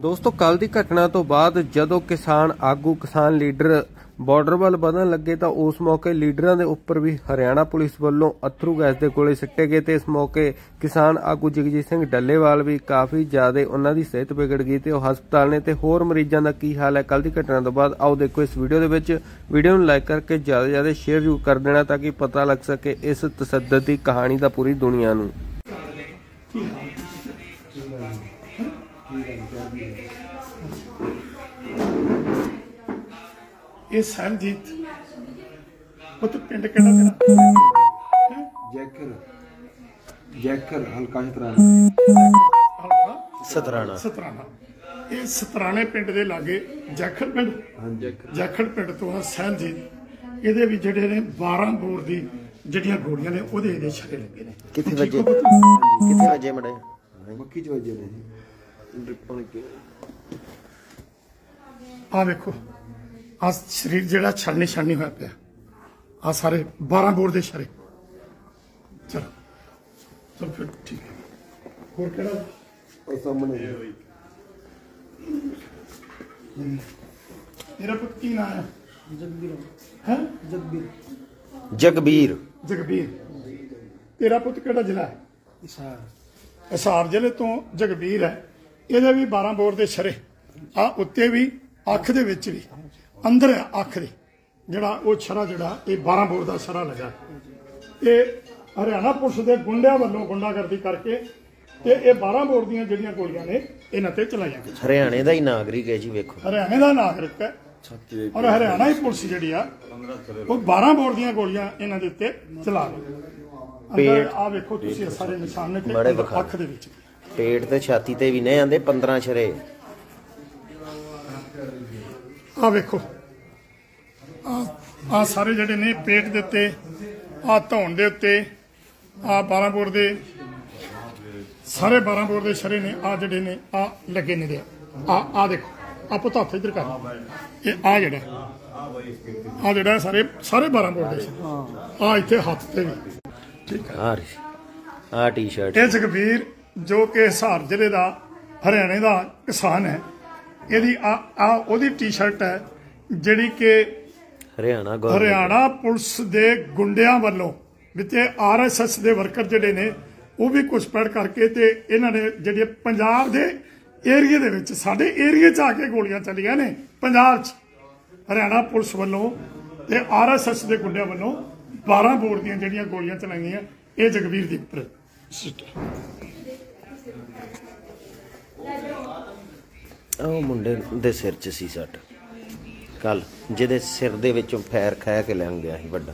ਦੋਸਤੋ ਕੱਲ ਦੀ ਘਟਨਾ ਤੋਂ ਬਾਅਦ ਜਦੋਂ ਕਿਸਾਨ ਆਗੂ ਕਿਸਾਨ ਲੀਡਰ ਬਾਰਡਰ ਵੱਲ ਵਧਣ ਲੱਗੇ ਤਾਂ ਉਸ ਮੌਕੇ ਲੀਡਰਾਂ ਦੇ ਉੱਪਰ ਵੀ ਹਰਿਆਣਾ ਪੁਲਿਸ ਵੱਲੋਂ ਅਥਰੂ ਗੈਸ ਦੇ ਗੋਲੇ ਸਿੱਟੇ ਗਏ ਤੇ ਇਸ ਮੌਕੇ ਕਿਸਾਨ ਆਗੂ ਜਗਜੀਤ ਸਿੰਘ ਡੱਲੇਵਾਲ ਵੀ ਕਾਫੀ ਜ਼ਿਆਦਾ ਉਹਨਾਂ ਦੀ ਸਿਹਤ ਵਿਗੜ ਗਈ ਤੇ ਉਹ ਹਸਪਤਾਲ ਨੇ ਤੇ ਹੋਰ ਮਰੀਜ਼ਾਂ ਦਾ ਕੀ ਹਾਲ ਹੈ ਕੱਲ ਦੀ ਘਟਨਾ ਤੋਂ ਬਾਅਦ ਆਓ ਦੇਖੋ ਇਸ ਵੀਡੀਓ ਦੇ ਵਿੱਚ। ਵੀਡੀਓ ਨੂੰ ਲਾਈਕ ਕਰਕੇ ਜ਼ਿਆਦਾ ਸ਼ੇਅਰ ਜ਼ਰੂਰ ਕਰ ਦੇਣਾ ਤਾਂ ਕਿ ਪਤਾ ਲੱਗ ਸਕੇ ਇਸ ਤਸੱਦਦ ਦੀ ਕਹਾਣੀ ਦਾ ਪੂਰੀ ਦੁਨੀਆ ਨੂੰ। ਇਹ ਸਰਜੀਤ ਪੁੱਤ ਪਿੰਡ ਕਿਹੜਾ ਤੇਰਾ? ਜੈਕਰ ਹਲਕਾ ਸਤਰਾਣਾ। ਇਹ ਸਤਰਾਣੇ ਪਿੰਡ ਦੇ ਲਾਗੇ ਜੈਖੜ ਪਿੰਡ ਤੋਂ ਆ ਸਰਜੀਤ। ਇਹਦੇ ਵੀ ਜਿਹੜੇ ਨੇ 12 ਬੋਰ ਦੀ ਜਿਹੜੀਆਂ ਗੋਲੀਆਂ ਨੇ ਉਹਦੇ ਇਹਦੇ ਛੱਕੇ ਲੱਗੇ ਨੇ। ਕਿੱਥੇ ਵਜੇ ਮੜੇ ਮੱਕੀ ਚ ਵਜੇ ਨੇ ਜੀ। ਆ ਵੇਖੋ ਆ ਸਰੀਰ ਜਿਹੜਾ ਛਾਨੀ ਹੋਇਆ ਪਿਆ ਆ ਸਾਰੇ 12 ਬੋਰ ਦੇ ਸ਼ਰੇ। ਚਲ ਫਿਰ ਠੀਕ ਹੈ। ਹੋਰ ਕਿਹੜਾ ਉਹ ਸਾਹਮਣੇ ਮੇਰਾ ਪੁੱਤ ਕੀ ਨਾਮ ਹੈ? ਹੈ ਜਗਬੀਰ। ਤੇਰਾ ਪੁੱਤ ਕਿਹੜਾ ਜ਼ਿਲ੍ਹਾ ਹੈ? ਹਿਸਾਰ ਜ਼ਿਲ੍ਹੇ ਤੋਂ ਜਗਬੀਰ ਹੈ। ਇਹਦੇ ਵੀ 12 ਬੋਰ ਦੇ ਸ਼ਰੇ ਆ ਉੱਤੇ ਵੀ ਅੱਖ ਦੇ ਵਿੱਚ ਵੀ ਅੰਦਰ ਹੈ ਅੱਖ ਦੇ ਜਿਹੜਾ ਉਹ ਸ਼ਰਾ ਜਿਹੜਾ ਇਹ 12 ਬੋਰ ਦਾ ਸ਼ਰਾ ਲੱਗਾ। ਇਹ ਹਰਿਆਣਾ ਪੁਲਿਸ ਦੇ ਗੁੰਡਿਆਂ ਵੱਲੋਂ ਗੁੰਡਾਗਰਦੀ ਕਰਕੇ ਤੇ ਇਹ 12 ਬੋਰ ਦੀਆਂ ਜਿਹੜੀਆਂ ਗੋਲੀਆਂ ਨੇ ਇਹਨਾਂ ਤੇ ਚਲਾਈਆਂ ਗਈਆਂ। ਹਰਿਆਣੇ ਦਾ ਹੀ ਨਾਗਰਿਕ ਹੈ ਜੀ। ਵੇਖੋ ਹਰਿਆਣੇ ਦਾ ਨਾਗਰਿਕ ਹੈ ਔਰ ਹਰਿਆਣਾ ਹੀ ਪੁਲਿਸ ਜਿਹੜੀ ਆ ਉਹ 12 ਬੋਰ ਦੀਆਂ ਗੋਲੀਆਂ ਇਹਨਾਂ ਦੇ ਉੱਤੇ ਚਲਾ ਰਹੀ। ਆ ਵੇਖੋ ਤੁਸੀਂ ਸਾਰੇ ਨਿਸ਼ਾਨ ਨੇ ਅੱਖ ਦੇ ਵਿੱਚ ਪੇਟ ਤੇ ਛਾਤੀ ਤੇ ਵੀ ਨੇ ਆਂਦੇ 15 ਸ਼ਰੇ। ਆ ਵੇਖੋ ਆ ਸਾਰੇ ਜਿਹੜੇ ਨੇ ਪੇਟ ਦੇ ਉੱਤੇ ਆ ਧੌਣ ਦੇ ਉੱਤੇ ਆ 12 ਬੋਰ ਦੇ ਸਾਰੇ 12 ਬੋਰ ਦੇ ਸ਼ਰੇ ਨੇ ਆ ਜਿਹੜੇ ਨੇ ਆ ਲੱਗੇ ਨੇ। ਆ ਦੇਖੋ ਆ ਪੁੱਤ ਹੱਥ ਇੱਧਰ ਕਰ। ਇਹ ਆ ਜਿਹੜਾ ਸਾਰੇ 12 ਬੋਰ ਦੇ ਆ ਇੱਥੇ ਹੱਥ ਤੇ ਵੀ ਠੀਕ ਹੈ। ਆ ਟੀ-ਸ਼ਰਟ ਇਹ ਜਗਬੀਰ ਜੋ ਕਿ ਹਿਸਾਰ ਜ਼ਿਲ੍ਹੇ ਦਾ ਹਰਿਆਣੇ ਦਾ ਕਿਸਾਨ ਹੈ। ਇਹਦੀ ਆ ਉਹਦੀ ਟੀ-ਸ਼ਰਟ ਹੈ ਜਿਹੜੀ ਕਿ ਹਰਿਆਣਾ ਪੁਲਿਸ ਦੇ ਗੁੰਡਿਆਂ ਵੱਲੋਂ ਵਿੱਚ RSS ਦੇ ਵਰਕਰ ਜਿਹੜੇ ਨੇ ਉਹ ਵੀ ਘੁਸਪੈਠ ਕਰਕੇ ਤੇ ਇਹਨਾਂ ਨੇ ਜਿਹੜੇ ਪੰਜਾਬ ਦੇ ਏਰੀਏ ਦੇ ਵਿੱਚ ਸਾਡੇ ਏਰੀਏ 'ਚ ਆ ਕੇ ਗੋਲੀਆਂ ਚੱਲੀਆਂ ਨੇ ਪੰਜਾਬ 'ਚ ਹਰਿਆਣਾ ਪੁਲਿਸ ਵੱਲੋਂ ਤੇ RSS ਦੇ ਗੁੰਡਿਆਂ ਵੱਲੋਂ 12 ਬੋਰ ਦੀਆਂ ਜਿਹੜੀਆਂ ਗੋਲੀਆਂ ਚਲਾਈਆਂ। ਇਹ ਜਗਬੀਰ ਦੀ ਉਹ ਮੁੰਡੇ ਦੇ ਸਿਰ 'ਚ ਸੀ ਸੱਟ ਕੱਲ ਜਿਹਦੇ ਸਿਰ ਦੇ ਵਿੱਚੋਂ ਫੈਰ ਖਾ ਕੇ ਲੈਣ ਗਿਆ ਸੀ ਵੱਡਾ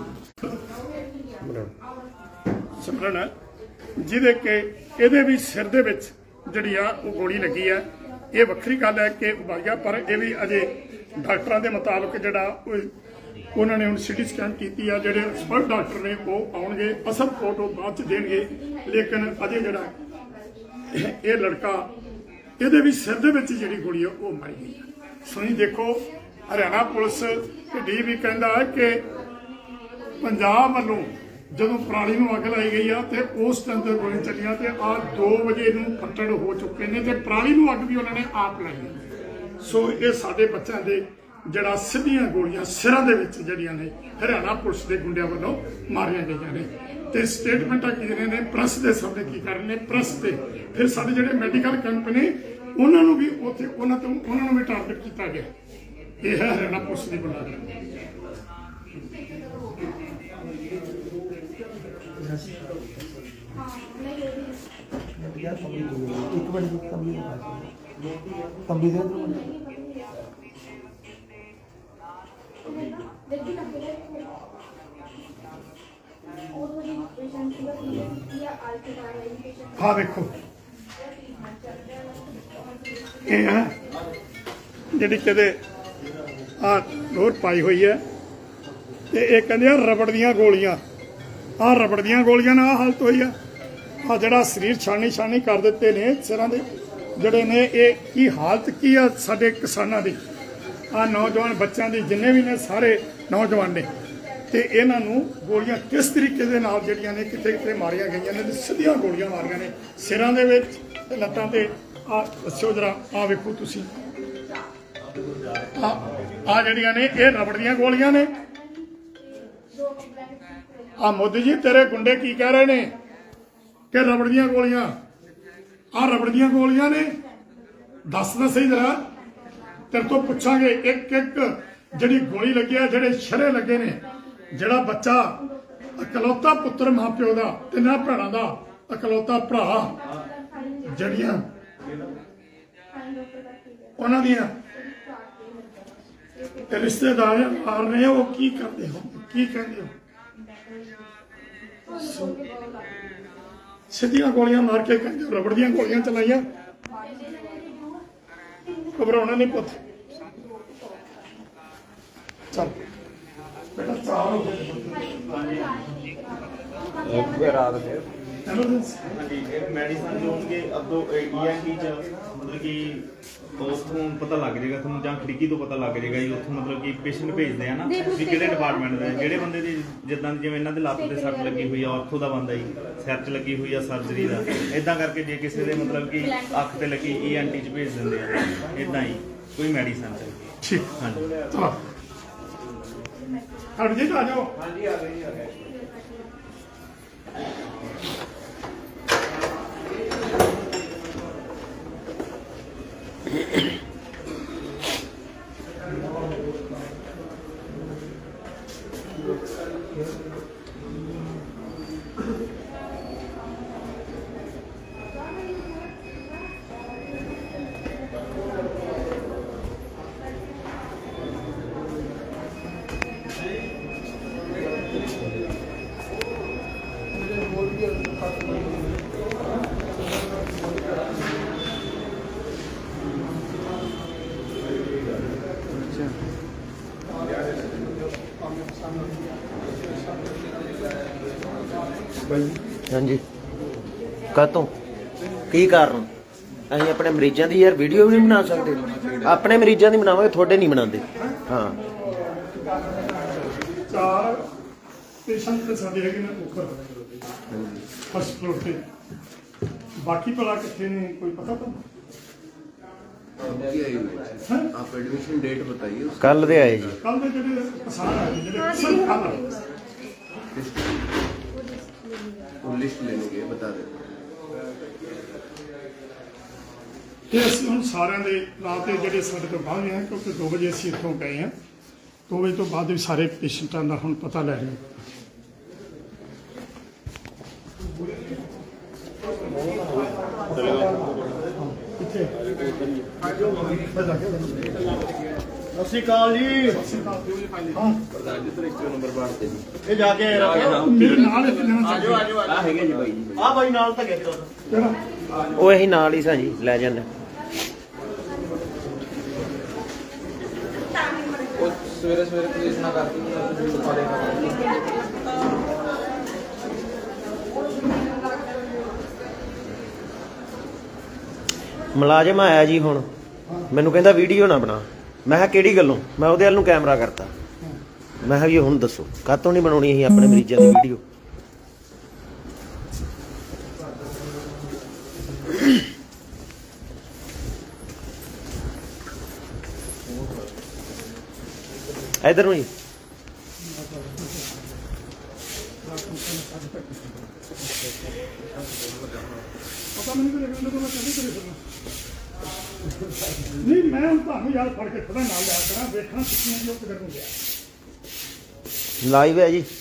ਸਿਮਰਨ ਜਿਹਦੇ ਕਿ ਇਹਦੇ ਵੀ ਸਿਰ ਦੇ ਵਿੱਚ ਜਿਹੜੀ ਆ ਉਹ ਗੋਲੀ ਲੱਗੀ ਆ। ਇਹ ਵੱਖਰੀ ਗੱਲ ਹੈ ਕਿ ਵਾਇਆ ਪਰ ਇਹ ਵੀ ਅਜੇ ਡਾਕਟਰਾਂ ਦੇ ਮੁਤਾਬਕ ਜਿਹੜਾ ਉਹਨਾਂ ਨੇ ਹੁਣ ਸਿਟੀ ਸਕੈਨ ਕੀਤੀ ਆ। ਜਿਹੜੇ ਐਕਸਪਰਟ ਡਾਕਟਰ ਨੇ ਉਹ ਆਉਣਗੇ ਅਸਲ ਫੋਟੋ ਬਾਅਦ ਚ ਦੇਣਗੇ। ਲੇਕਿਨ ਅਜੇ ਜਿਹੜਾ ਇਹ ਲੜਕਾ ਇਹਦੇ ਵੀ ਸਿਰ ਦੇ ਵਿੱਚ ਜਿਹੜੀ ਗੋਲੀ ਆ ਉਹ ਮਾਰੀ ਗਈ ਆ। ਸੁਣੀ ਦੇਖੋ ਹਰਿਆਣਾ ਪੁਲਿਸ ਢੀ ਵੀ ਕਹਿੰਦਾ ਹੈ ਕਿ ਪੰਜਾਬ ਵੱਲੋਂ ਜਦੋਂ ਪਰਾਲੀ ਨੂੰ ਅੱਗ ਲਾਈ ਗਈ ਆ ਤੇ ਉਸ ਟਾਈਮ ਤੇ ਗੋਲੀਆਂ ਚੱਲੀਆਂ ਤੇ ਆ 2 ਵਜੇ ਨੂੰ ਫੱਟੜ ਹੋ ਚੁੱਕੇ ਨੇ ਤੇ ਪਰਾਲੀ ਨੂੰ ਅੱਗ ਵੀ ਉਹਨਾਂ ਨੇ ਆਪ ਲਾਈ। ਸੋ ਇਹ ਸਾਡੇ ਬੱਚਿਆਂ ਦੇ ਜਿਹੜਾ ਸਿੱਧੀਆਂ ਗੋਲੀਆਂ ਸਿਰਾਂ ਦੇ ਵਿੱਚ ਜਿਹੜੀਆਂ ਨੇ ਹਰਿਆਣਾ ਪੁਲਿਸ ਦੇ ਗੁੰਡਿਆਂ ਵੱਲੋਂ ਮਾਰੀਆਂ ਗਈਆਂ ਨੇ। ਤੇ ਸਟੇਟਮੈਂਟਾਂ ਕੀ ਨੇ ਪ੍ਰੈਸ ਦੇ ਸਾਹਮਣੇ ਕੀ ਕਰ ਰਹੇ ਨੇ ਪ੍ਰੈਸ ਤੇ ਫਿਰ ਸਾਡੇ ਜਿਹੜੇ ਮੈਡੀਕਲ ਕੈਂਪ ਨੇ ਉਹਨਾਂ ਨੂੰ ਵੀ ਉੱਥੇ ਉਹਨਾਂ ਨੂੰ ਵੀ ਟਾਰਗੇਟ ਕੀਤਾ ਗਿਆ। ਇਹ ਹੈ ਹਰਿਆਣਾ ਪੁਲਿਸ ਦੀ ਗੁੰਡਾਗਰਦੀ। हाँ देखो ये है जी कहते आ लोर पाई हुई है तो ये कहते रबड़ दियां गोलियां आ रबड़ दियां गोलियां ना हालत हुई है। आ जड़ा शरीर छानी कर दिते ने सिरां दे जड़े ने ये की हालत की है साडे किसानां दी। आ नौजवान बच्चों की जिन्ने भी ने सारे नौजवान ने ਤੇ ਇਹਨਾਂ ਨੂੰ ਗੋਲੀਆਂ ਕਿਸ ਤਰੀਕੇ ਦੇ ਨਾਲ ਜਿਹੜੀਆਂ ਨੇ ਕਿਤੇ ਕਿਤੇ ਮਾਰੀਆਂ ਗਈਆਂ ਨੇ। ਸਿੱਧੀਆਂ ਗੋਲੀਆਂ ਮਾਰੀਆਂ ਨੇ ਸਿਰਾਂ ਦੇ ਵਿੱਚ ਤੇ ਲੱਤਾਂ ਤੇ ਆ ਦੱਸਿਓ ਜਰਾ, ਆ ਵੇਖੋ ਤੁਸੀਂ, ਆ ਜਿਹੜੀਆਂ ਨੇ ਇਹ ਰਬੜ ਦੀਆਂ ਗੋਲੀਆਂ ਨੇ। ਆ ਮੋਦੀ ਜੀ ਤੇਰੇ ਗੁੰਡੇ ਕੀ ਕਹਿ ਰਹੇ ਨੇ ਕਿ ਰਬੜ ਦੀਆਂ ਗੋਲੀਆਂ, ਆ ਰਬੜ ਦੀਆਂ ਗੋਲੀਆਂ ਨੇ? ਦੱਸ ਤਾਂ ਸਹੀ ਜਰਾ, ਤੇਰੇ ਤੋਂ ਪੁੱਛਾਂਗੇ ਇੱਕ ਇੱਕ ਜਿਹੜੀ ਗੋਲੀ ਲੱਗੀ ਆ, ਜਿਹੜੇ ਸ਼ਰੇ ਲੱਗੇ ਨੇ, ਜਿਹੜਾ ਬੱਚਾ ਇਕਲੌਤਾ ਪੁੱਤਰ ਮਾਂ ਪਿਓ ਦਾ, ਤਿੰਨਾਂ ਭੈਣਾਂ ਦਾ ਇਕਲੌਤਾ ਭਰਾ, ਜਿਹੜੀਆਂ ਉਹਨਾਂ ਦੀਆਂ ਰਿਸ਼ਤੇਦਾਰ ਮਾਰ ਰਹੇ ਹੋ, ਕੀ ਕਰਦੇ ਹੋ, ਕੀ ਕਹਿੰਦੇ ਹੋ? ਸਿੱਧੀਆਂ ਗੋਲੀਆਂ ਮਾਰ ਕੇ ਕਹਿੰਦੇ ਹੋ ਰਬੜ ਦੀਆਂ ਗੋਲੀਆਂ ਚਲਾਈਆਂ। ਘਬਰਾਉਣਾ ਨਹੀਂ ਪੁੱਤ, ਚੱਲ बेटा चार हो रात फिर ਮੈਡੀਸਨ ਦੇਣਗੇ ਅੱਗੋਂ ਈਐਨਟੀ ਚ ਮਤਲਬ ਕਿ ਉੱਥੋਂ ਪਤਾ ਲੱਗ ਜਾਏਗਾ ਤੁਹਾਨੂੰ, ਜਾਂ ਖਿੜਕੀ ਤੋਂ ਪਤਾ ਲੱਗ ਜਾਏਗਾ ਜੀ ਉੱਥੋਂ, ਮਤਲਬ ਕਿ ਪੇਸ਼ੈਂਟ ਭੇਜਦੇ ਆ ਨਾ ਵੀ ਕਿਹੜੇ ਡਿਪਾਰਟਮੈਂਟ ਦੇ, ਜਿਹੜੇ ਬੰਦੇ ਦੀ ਜਿੱਦਾਂ ਜਿਵੇਂ ਇਹਨਾਂ ਦੇ ਲੱਤ ਤੇ ਸੱਟ ਲੱਗੀ ਹੋਈ ਆ ਆਰਥੋ ਦਾ ਬੰਦਾ ਜੀ, ਸਿਰ 'ਚ ਲੱਗੀ ਹੋਈ ਆ ਸਰਜਰੀ ਦਾ, ਇਦਾਂ ਕਰਕੇ ਜੇ ਕਿਸੇ ਦੇ ਮਤਲਬ ਕਿ ਅੱਖ ਤੇ ਲੱਗੀ ਈਐਨਟੀ 'ਚ ਭੇਜ ਦਿੰਦੇ ਆ, ਇਦਾਂ ਹੀ ਕੋਈ ਮੈਡੀਸਨ ਚ। ठीक ਹਾਂਜੀ चलो हरजीत आ जाओ। हाँ जी आ गए आ गए। हाँ जी कातों की कारण अं अपने मरीजों की यार वीडियो भी नहीं बना सकते, अपने मरीजों की बनावे थोड़े नहीं बनाते। हाँ चार पेशेंट ते साडे हैगे ने ऊपर फर्स्ट फ्लोर पे, बाकी भला कितने ने कोई पता तो? आप एडमिशन डेट बताइए। कल दे आए जी, कल दे जेडे किसान आए जेडे सब कल लिस्ट लेने के बता दें। ਤੇ ਅਸੀਂ ਹੁਣ ਸਾਰਿਆਂ ਦੇ ਰਾਤ ਦੇ ਜਿਹੜੇ ਸਾਡੇ ਤੋਂ ਬਾਹਰ ਹੈ, ਕਿਉਂਕਿ 2 ਵਜੇ ਅਸੀਂ ਇੱਥੋਂ ਗਏ ਹਾਂ, 2 ਵਜੇ ਤੋਂ ਬਾਅਦ ਵੀ ਸਾਰੇ ਪੇਸ਼ੈਂਟਾਂ ਦਾ ਹੁਣ ਪਤਾ ਲੈ ਰਹੇ ਸਤਿ ਸ਼੍ਰੀ ਅਕਾਲ ਜੀ। ਇਹ ਜਾ ਕੇ ਮੇਰੇ ਨਾਲ ਇੱਕ ਜਣਾ ਆਜੋ ਆਜੋ ਆ ਹੈਗੇ ਜੀ ਬਾਈ ਜੀ, ਆ ਬਾਈ ਨਾਲ ਤਾਂ ਗਿਆ ਕਿਹੜਾ वो यही नाल ही सा जी लै जाने। सवेरे सवेरे पुलिस ना करती मुलाजिम आया जी हुण मैनू कहंदा वीडियो ना बना, मैं किहा किहड़ी गल्लों, मैं उहदे वल नूं कैमरा करता, मैं किहा जी हुण दसो कातों नहीं बनाउणी असीं अपने मरीजां दी वीडियो। इधर नूं जी ਪਤਾ ਮੈਨੂੰ ਕਿ ਇਹਨਾਂ ਕੋਲ ਕਦੇ ਕਰੇ ਨਹੀਂ, ਮੈਂ ਹੁਣ ਤੁਹਾਨੂੰ ਯਾਰ ਫੜ ਕੇ ਥੋੜਾ ਨਾਲ ਲਿਆ ਕਰਾਂ, ਵੇਖਾਂ ਕਿੰਨੇ ਜੋ ਕਿਧਰ ਨੂੰ ਗਿਆ। लाइव है जी।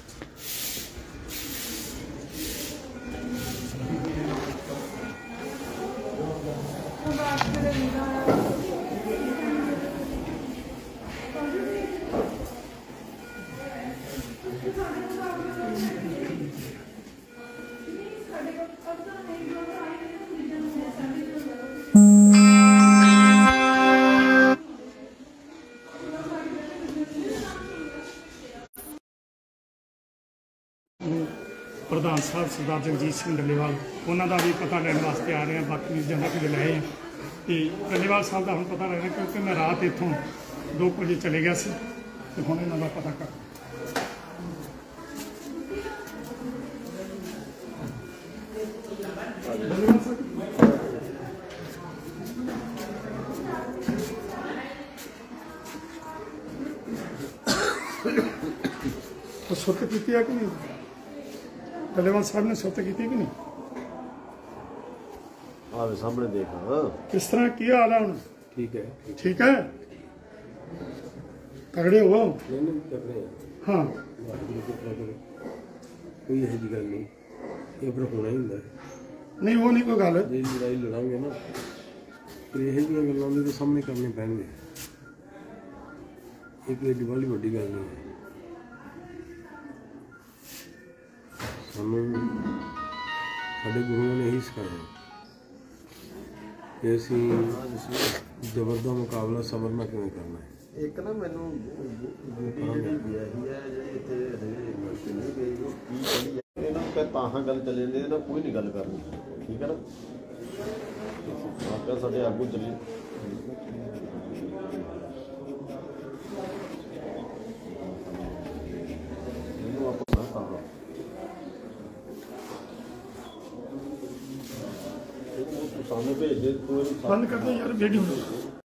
ਪ੍ਰਧਾਨ ਸਾਹਿਬ ਸਰਦਾਰ ਜਗਜੀਤ ਸਿੰਘ ਡੱਲੇਵਾਲ, ਉਹਨਾਂ ਦਾ ਵੀ ਪਤਾ ਲੈਣ ਵਾਸਤੇ ਆ ਰਹੇ ਹਾਂ, ਬਾਕੀ ਵੀ ਜਗ੍ਹਾ ਤੇ ਲਏ ਆ। ਤੇ ਡੱਲੇਵਾਲ ਸਾਹਿਬ ਦਾ ਹੁਣ ਪਤਾ ਲੈਣਾ, ਕਿਉਂਕਿ ਮੈਂ ਰਾਤ ਇੱਥੋਂ 2 ਵਜੇ ਚਲੇ ਗਿਆ ਸੀ, ਤੇ ਹੁਣ ਇਹਨਾਂ ਦਾ ਪਤਾ ਕਰ ਉਹ ਸੁੱਤ ਕੀਤੀ ਹੈ ਕਿ ਨਹੀਂ? ਡੱਲੇਵਾਲ ਸਾਹਿਬ ਨੇ ਸੁੱਤ ਕੀਤੀ ਕਿ ਨਹੀਂ? ਆਵੇ ਸਾਹਮਣੇ ਦੇਖ। ਕਿਸ ਤਰ੍ਹਾਂ ਕੀ ਹਾਲ ਹੈ ਹੁਣ? ਠੀਕ ਹੈ। ਠੀਕ ਹੈ, ਤਗੜੇ ਹੋ। ਹਾਂ, ਕੋਈ ਇਹੋ ਜਿਹੀ ਗੱਲ ਨਹੀਂ, ਇਹ ਫਿਰ ਹੋਣਾ ਹੀ ਹੁੰਦਾ ਨਹੀਂ ਉਹ ਨਹੀਂ ਕੋਈ ਗੱਲ। ਜੇ ਲੜਾਈ ਲੜਾਂਗੇ ਨਾ ਫਿਰ ਇਹੋ ਜਿਹੀਆਂ ਗੱਲਾਂ ਦੇ ਸਾਹਮਣੇ ਕਰਨੇ ਪੈਣਗੇ। ਇਹ ਕੋਈ ਏਡੀ ਬਾਹਲੀ ਵੱਡੀ ਗੱਲ ਨਹੀਂ ਹੈ। ਸਾਨੂੰ ਸਾਡੇ ਗੁਰੂਆਂ ਨੇ ਇਹੀ ਸਿਖਾਇਆ ਕਿ ਅਸੀਂ ਜ਼ਬਰ ਦਾ ਮੁਕਾਬਲਾ ਸਬਰ ਨਾਲ ਕਿਵੇਂ ਕਰਨਾ ਹੈ। ਇੱਕ ਨਾ ਮੈਨੂੰ ਜਿਹੜੀ ਵਿਆਹੀ ਹੈ ਜਿਹੜੀ ਇੱਥੇ ਹੈਗੀ ਨਹੀਂ ਗਈ ਉਹ ਕੀ ਕਹਿੰਦੀ ਹੈ ਇਹਨਾਂ ਨੂੰ ਤਾਹਾਂ ਗੱਲ ਚੱਲੇ ਜਾਂਦੇ ਇਹਨਾਂ ਕੋਈ ਨਹੀਂ ਗੱਲ ਕਰਨੀ। ਠੀਕ ਹੈ ਨਾ, ਆਪਕਾ ਸਾਡੇ ਆਗੂ ਚੱਲੇ ਇਹਨੂੰ ਆਪਾਂ ਤਾਹਾਂ ਸਾਹਮਣੇ ਭੇਜ ਦੇ। ਬੰਦ ਕਰ ਦੋ ਯਾਰ ਵੀਡੀਓ।